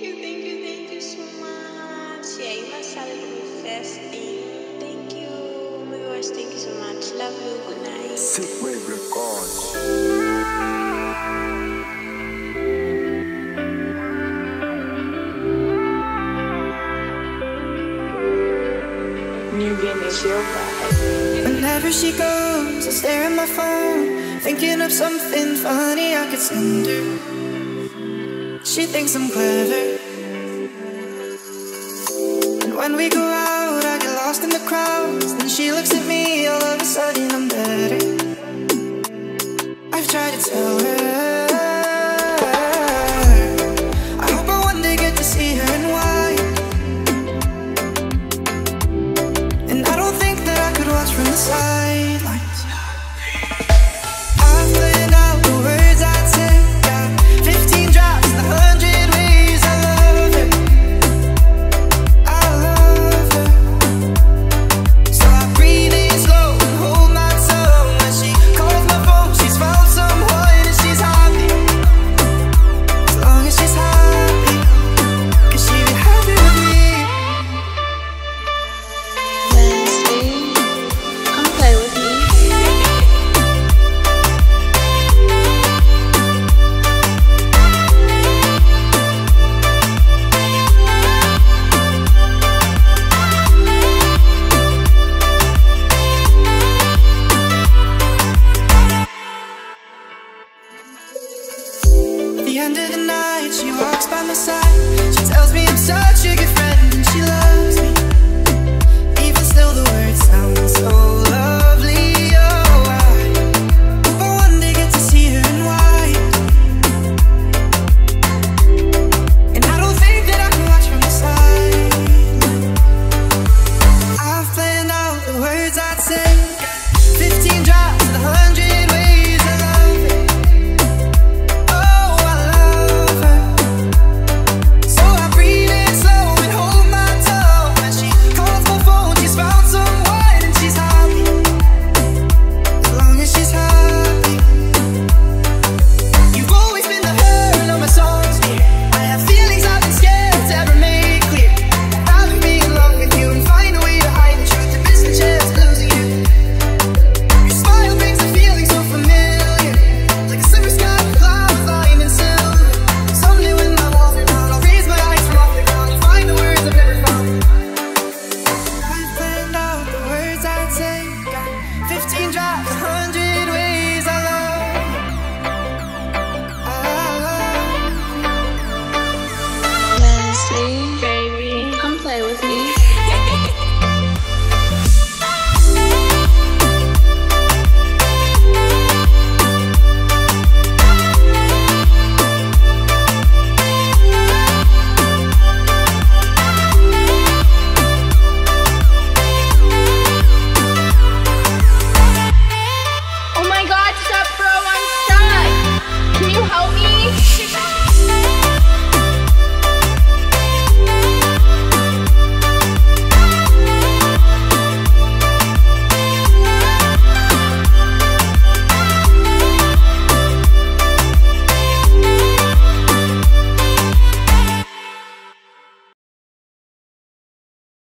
thank you so much. Yeah, you must celebrate me fasting. Thank you. Oh my gosh, thank you so much. Love you. Good night. Sick Wave Records. Niugini is your vibe. Whenever she goes, I stare at my phone, thinking of something funny I could send her. She thinks I'm clever, and when we go out, I get lost in the crowds. Then she looks at me, all of a sudden I'm better. I've tried to tell her I hope I one day get to see her and why. And I don't think that I could watch from the sidelines. I've planned out the words I'd say, got 15 drops and 100 ways I love her. I love her. So I breathe in slow and hold my tongue. When she calls my phone, she's found someone and she's happy. As long as she's happy, 'cause she be happy with me. LentzLee, come play with me. At the end of the night, she walks by my side. She tells me I'm such